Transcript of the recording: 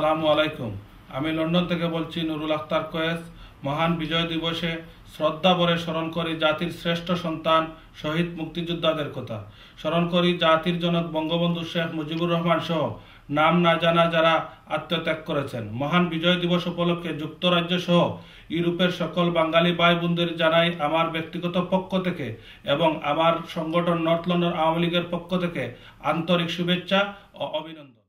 আসসালামু আলাইকুম। আমি লন্ডন থেকে বলছি নুরুল আখতার কয়েস। মহান বিজয় দিবসে শ্রদ্ধা ভরে স্মরণ করি জাতির শ্রেষ্ঠ সন্তান শহীদ মুক্তিযোদ্ধাদের কথা। স্মরণ করি জাতির জনক বঙ্গবন্ধু শেখ মুজিবুর রহমান সহ নাম না জানা যারা আত্মত্যাগ করেছেন। মহান বিজয় দিবস উপলক্ষে যুক্তরাজ্য সহ ইউরোপের সকল বাঙালি ভাই বোনদের জানাই আমার ব্যক্তিগত পক্ষ থেকে এবং আমার সংগঠন নর্থ লন্ডন আওয়ামী লীগের পক্ষ থেকে আন্তরিক শুভেচ্ছা ও অভিনন্দন।